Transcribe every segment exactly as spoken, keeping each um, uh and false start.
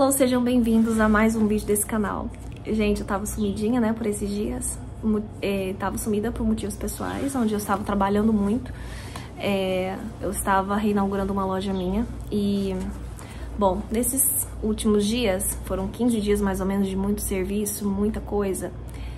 Então sejam bem-vindos a mais um vídeo desse canal. Gente, eu tava sumidinha, né, por esses dias. É, tava sumida por motivos pessoais, onde eu estava trabalhando muito. É, eu estava reinaugurando uma loja minha e, bom, nesses últimos dias, foram quinze dias mais ou menos de muito serviço, muita coisa,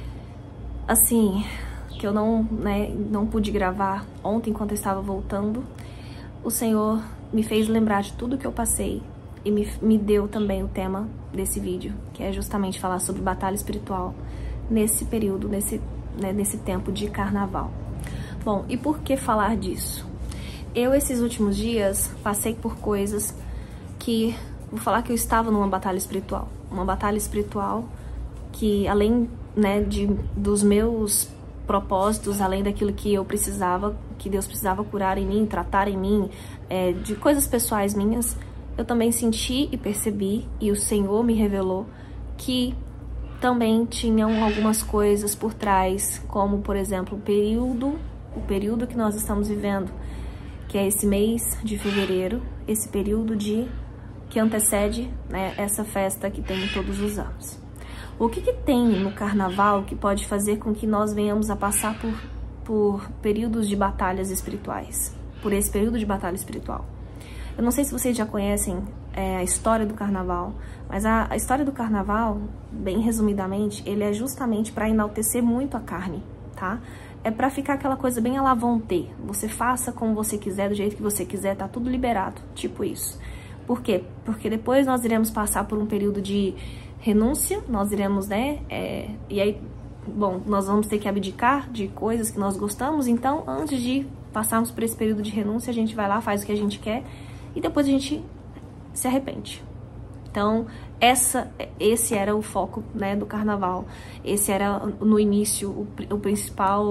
assim, que eu não, né, não pude gravar ontem enquanto eu estava voltando. O Senhor me fez lembrar de tudo que eu passei e me, me deu também o tema desse vídeo, que é justamente falar sobre batalha espiritual nesse período, nesse, né, nesse tempo de carnaval. Bom, e por que falar disso? Eu, esses últimos dias, passei por coisas que... Vou falar que eu estava numa batalha espiritual. Uma batalha espiritual que, além, né, de, dos meus propósitos, além daquilo que eu precisava, que Deus precisava curar em mim, tratar em mim, é, de coisas pessoais minhas, eu também senti e percebi, e o Senhor me revelou, que também tinham algumas coisas por trás, como, por exemplo, o período, o período que nós estamos vivendo, que é esse mês de fevereiro, esse período de que antecede, né, essa festa que tem todos os anos. O que que tem no carnaval que pode fazer com que nós venhamos a passar por, por períodos de batalhas espirituais, por esse período de batalha espiritual? Eu não sei se vocês já conhecem é, a história do carnaval, mas a, a história do carnaval, bem resumidamente, ele é justamente para enaltecer muito a carne, tá? É para ficar aquela coisa bem à la vontade. Você faça como você quiser, do jeito que você quiser, tá tudo liberado, tipo isso. Por quê? Porque depois nós iremos passar por um período de renúncia, nós iremos, né, é, e aí, bom, nós vamos ter que abdicar de coisas que nós gostamos, então, antes de passarmos por esse período de renúncia, a gente vai lá, faz o que a gente quer, e depois a gente se arrepende. Então, essa, esse era o foco, né, do carnaval. Esse era, no início, o, o, principal,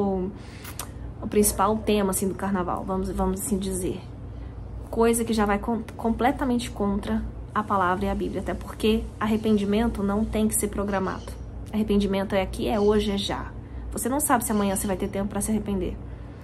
o principal tema, assim, do carnaval, vamos, vamos assim dizer. Coisa que já vai com, completamente contra a palavra e a Bíblia, até porque arrependimento não tem que ser programado. Arrependimento é aqui, é hoje, é já. Você não sabe se amanhã você vai ter tempo para se arrepender.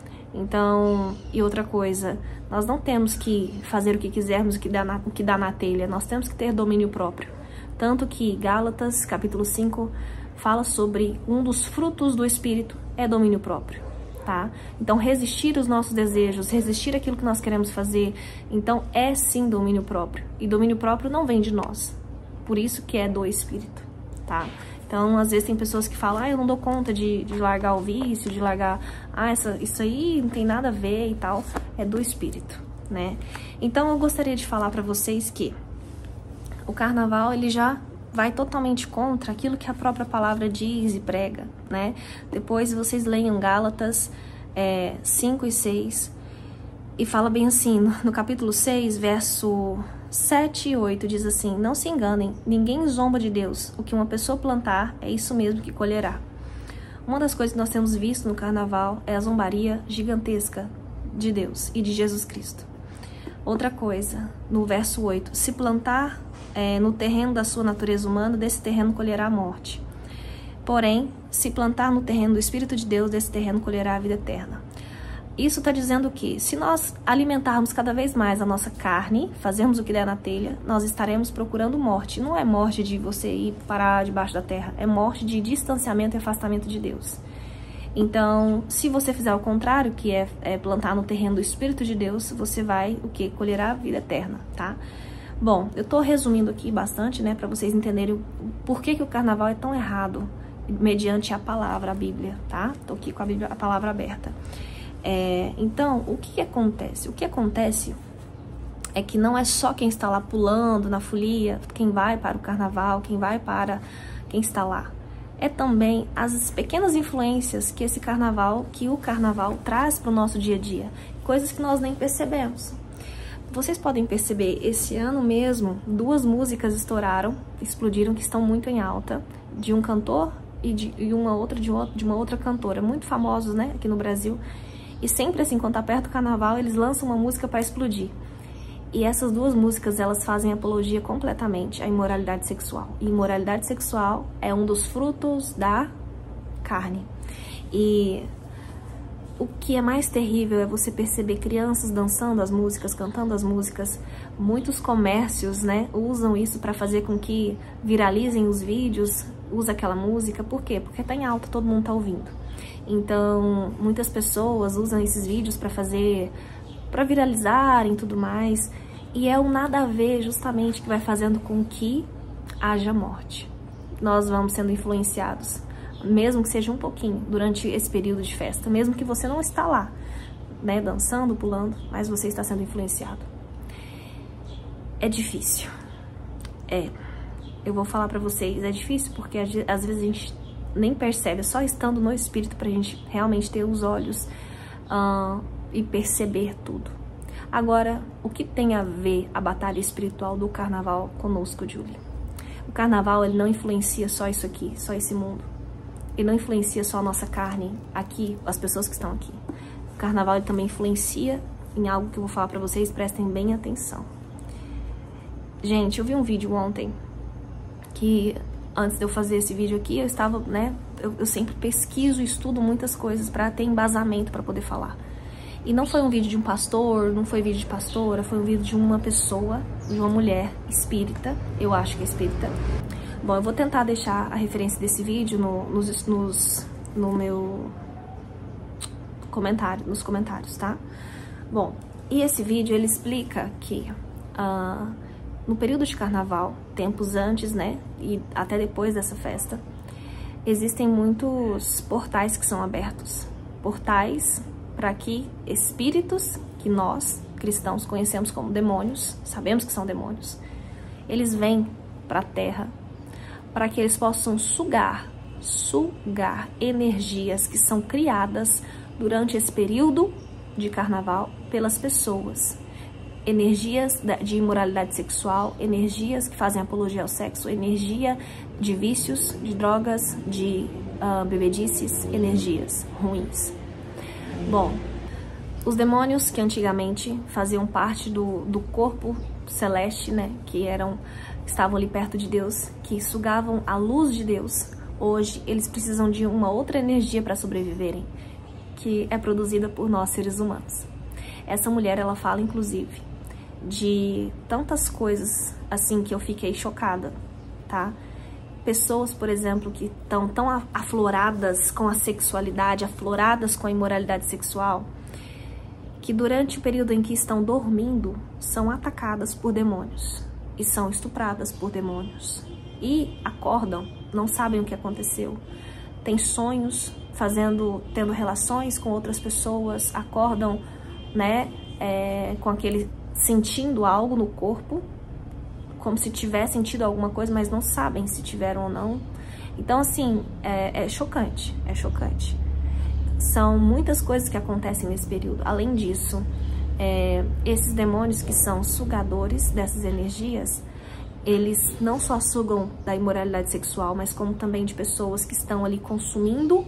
Então, e outra coisa, nós não temos que fazer o que quisermos, o que dá na, o que dá na telha, nós temos que ter domínio próprio. Tanto que Gálatas, capítulo cinco, fala sobre um dos frutos do Espírito, é domínio próprio, tá? Então, resistir os nossos desejos, resistir aquilo que nós queremos fazer, então é sim domínio próprio. E domínio próprio não vem de nós, por isso que é do Espírito, tá? Então, às vezes tem pessoas que falam, ah, eu não dou conta de, de largar o vício, de largar, ah, essa, isso aí não tem nada a ver e tal, é do Espírito, né? Então, eu gostaria de falar pra vocês que o carnaval, ele já vai totalmente contra aquilo que a própria palavra diz e prega, né? Depois vocês leiam Gálatas é, cinco e seis, e fala bem assim, no, no capítulo seis, verso sete e oito, diz assim: não se enganem, ninguém zomba de Deus, o que uma pessoa plantar é isso mesmo que colherá. Uma das coisas que nós temos visto no carnaval é a zombaria gigantesca de Deus e de Jesus Cristo. Outra coisa, no verso oito, se plantar é, no terreno da sua natureza humana, desse terreno colherá a morte. Porém, se plantar no terreno do Espírito de Deus, desse terreno colherá a vida eterna. Isso está dizendo que, se nós alimentarmos cada vez mais a nossa carne, fazermos o que der na telha, nós estaremos procurando morte. Não é morte de você ir parar debaixo da terra, é morte de distanciamento e afastamento de Deus. Então, se você fizer o contrário, que é, é plantar no terreno do Espírito de Deus, você vai, o que? Colherá a vida eterna, tá? Bom, eu tô resumindo aqui bastante, né, para vocês entenderem por que que o carnaval é tão errado, mediante a palavra, a Bíblia, tá? Tô aqui com a Bíblia, a palavra aberta. É, então, o que, que acontece? O que acontece é que não é só quem está lá pulando na folia, quem vai para o carnaval, quem vai para quem está lá. É também as pequenas influências que esse carnaval, que o carnaval traz para o nosso dia a dia. Coisas que nós nem percebemos. Vocês podem perceber, esse ano mesmo, duas músicas estouraram, explodiram, que estão muito em alta, de um cantor e de e uma outra de, outro, de uma outra cantora, muito famosos, né, aqui no Brasil. E sempre assim, quando tá perto do carnaval, eles lançam uma música para explodir. E essas duas músicas, elas fazem apologia completamente à imoralidade sexual. E imoralidade sexual é um dos frutos da carne. E o que é mais terrível é você perceber crianças dançando as músicas, cantando as músicas. Muitos comércios, né, usam isso para fazer com que viralizem os vídeos, usa aquela música. Por quê? Porque tá em alta, todo mundo tá ouvindo. Então, muitas pessoas usam esses vídeos para fazer, para viralizarem e tudo mais. E é um nada a ver justamente que vai fazendo com que haja morte. Nós vamos sendo influenciados, mesmo que seja um pouquinho, durante esse período de festa, mesmo que você não está lá, né, dançando, pulando, mas você está sendo influenciado. É difícil. É. Eu vou falar pra vocês, é difícil porque às vezes a gente nem percebe, é só estando no espírito pra gente realmente ter os olhos uh, e perceber tudo. Agora, o que tem a ver a batalha espiritual do carnaval conosco, Julie? O carnaval, ele não influencia só isso aqui, só esse mundo. Ele não influencia só a nossa carne aqui, as pessoas que estão aqui. O carnaval, ele também influencia em algo que eu vou falar pra vocês, prestem bem atenção. Gente, eu vi um vídeo ontem que, antes de eu fazer esse vídeo aqui, eu estava, né, eu, eu sempre pesquiso e estudo muitas coisas pra ter embasamento pra poder falar. E não foi um vídeo de um pastor, não foi vídeo de pastora, foi um vídeo de uma pessoa, de uma mulher espírita, eu acho que é espírita. Bom, eu vou tentar deixar a referência desse vídeo no, nos, nos, no meu comentário, nos comentários, tá? Bom, e esse vídeo, ele explica que uh, no período de carnaval, tempos antes, né, e até depois dessa festa, existem muitos portais que são abertos. Portais para que espíritos que nós, cristãos, conhecemos como demônios, sabemos que são demônios, eles vêm para a Terra para que eles possam sugar, sugar energias que são criadas durante esse período de carnaval pelas pessoas. Energias de imoralidade sexual, energias que fazem apologia ao sexo, energia de vícios, de drogas, de uh, bebedices, energias ruins. Bom, os demônios que antigamente faziam parte do, do corpo celeste, né, que eram, estavam ali perto de Deus, que sugavam a luz de Deus, hoje eles precisam de uma outra energia para sobreviverem, que é produzida por nós, seres humanos. Essa mulher, ela fala, inclusive, de tantas coisas, assim, que eu fiquei chocada, tá? Pessoas, por exemplo, que estão tão afloradas com a sexualidade, afloradas com a imoralidade sexual, que durante o período em que estão dormindo, são atacadas por demônios e são estupradas por demônios. E acordam, não sabem o que aconteceu, têm sonhos, fazendo, tendo relações com outras pessoas, acordam, né, é, com aquele, sentindo algo no corpo, como se tivesse sentido alguma coisa, mas não sabem se tiveram ou não. Então, assim, é, é chocante, é chocante. São muitas coisas que acontecem nesse período. Além disso, é, esses demônios que são sugadores dessas energias, eles não só sugam da imoralidade sexual, mas como também de pessoas que estão ali consumindo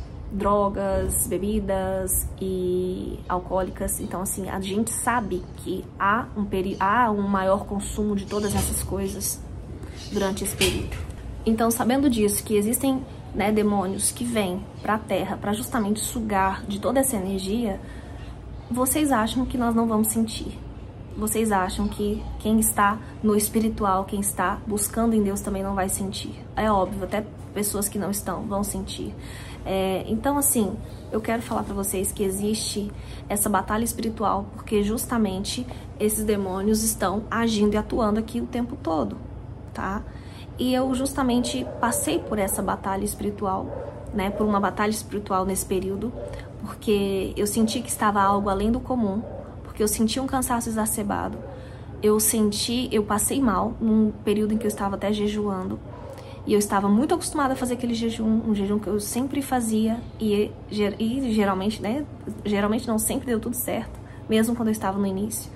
drogas, bebidas e alcoólicas. Então, assim, a gente sabe que há um, peri há um maior consumo de todas essas coisas durante esse período. Então, sabendo disso, que existem, né, demônios que vêm para a Terra para justamente sugar de toda essa energia, vocês acham que nós não vamos sentir? Vocês acham que quem está no espiritual, quem está buscando em Deus também não vai sentir? É óbvio, até pessoas que não estão vão sentir. É, então, assim, eu quero falar para vocês que existe essa batalha espiritual, porque justamente esses demônios estão agindo e atuando aqui o tempo todo, tá? E eu justamente passei por essa batalha espiritual, né? Por uma batalha espiritual nesse período, porque eu senti que estava algo além do comum, porque eu senti um cansaço exacerbado, eu senti, eu passei mal num período em que eu estava até jejuando, e eu estava muito acostumada a fazer aquele jejum, um jejum que eu sempre fazia, e, e geralmente, né, geralmente não sempre deu tudo certo, mesmo quando eu estava no início,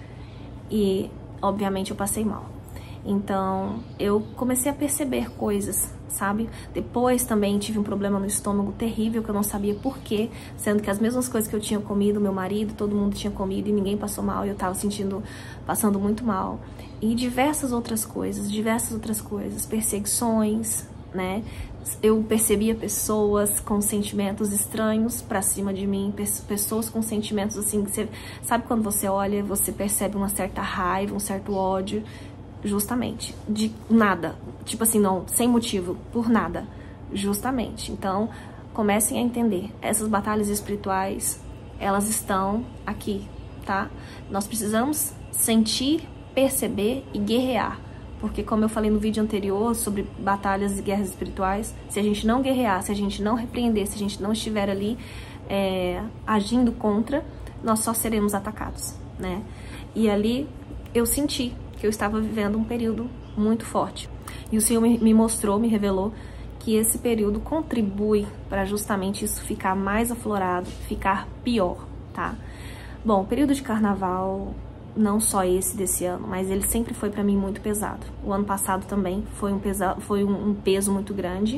e obviamente eu passei mal. Então, eu comecei a perceber coisas, sabe? Depois também tive um problema no estômago terrível, que eu não sabia por quê, sendo que as mesmas coisas que eu tinha comido, meu marido, todo mundo tinha comido e ninguém passou mal, e eu tava sentindo, passando muito mal. E diversas outras coisas, diversas outras coisas, perseguições, né? eu percebia pessoas com sentimentos estranhos pra cima de mim, pessoas com sentimentos assim, que você, sabe quando você olha, você percebe uma certa raiva, um certo ódio, justamente, de nada, tipo assim, não, sem motivo, por nada, justamente. Então, comecem a entender, essas batalhas espirituais, elas estão aqui, tá? Nós precisamos sentir, perceber e guerrear. Porque, como eu falei no vídeo anterior sobre batalhas e guerras espirituais, se a gente não guerrear, se a gente não repreender, se a gente não estiver ali é, agindo contra, nós só seremos atacados, né? E ali eu senti que eu estava vivendo um período muito forte. E o Senhor me mostrou, me revelou que esse período contribui para justamente isso ficar mais aflorado, ficar pior, tá? Bom, o período de carnaval, não só esse desse ano, mas ele sempre foi para mim muito pesado. O ano passado também foi um, pesa, foi um, um peso muito grande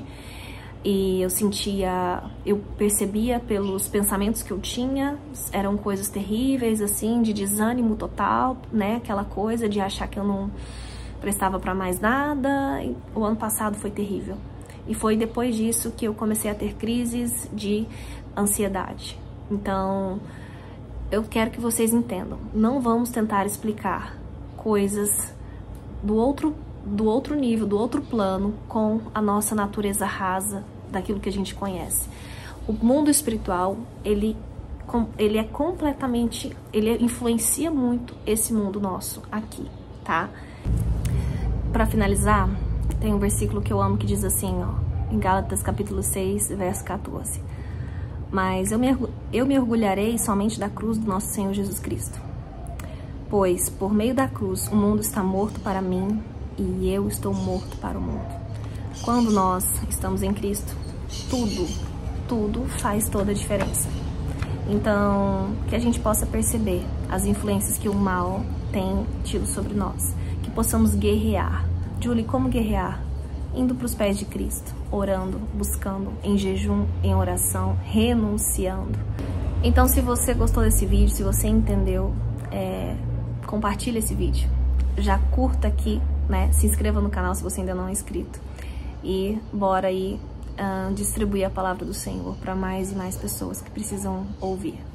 e eu sentia, eu percebia pelos pensamentos que eu tinha, eram coisas terríveis, assim, de desânimo total, né? Aquela coisa de achar que eu não prestava para mais nada. E o ano passado foi terrível. E foi depois disso que eu comecei a ter crises de ansiedade. Então, eu quero que vocês entendam, não vamos tentar explicar coisas do outro, do outro nível, do outro plano, com a nossa natureza rasa, daquilo que a gente conhece. O mundo espiritual, ele, ele é completamente, ele influencia muito esse mundo nosso aqui, tá? Para finalizar, tem um versículo que eu amo que diz assim, ó, em Gálatas capítulo seis, verso quatorze. Mas eu me, eu me orgulharei somente da cruz do nosso Senhor Jesus Cristo. Pois, por meio da cruz, o mundo está morto para mim e eu estou morto para o mundo. Quando nós estamos em Cristo, tudo, tudo faz toda a diferença. Então, que a gente possa perceber as influências que o mal tem tido sobre nós. Que possamos guerrear. Julie, como guerrear? Indo para os pés de Cristo, orando, buscando, em jejum, em oração, renunciando. Então, se você gostou desse vídeo, se você entendeu, é, compartilha esse vídeo. Já curta aqui, né? Se inscreva no canal se você ainda não é inscrito. E bora aí uh, distribuir a palavra do Senhor para mais e mais pessoas que precisam ouvir.